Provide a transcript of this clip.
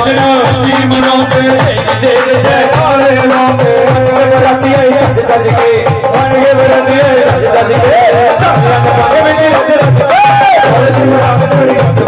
सजना जी मनाते शेर जयकारे लाते बराती आई रज दज के बन के बराती आई रज दज के सामने में रज दज के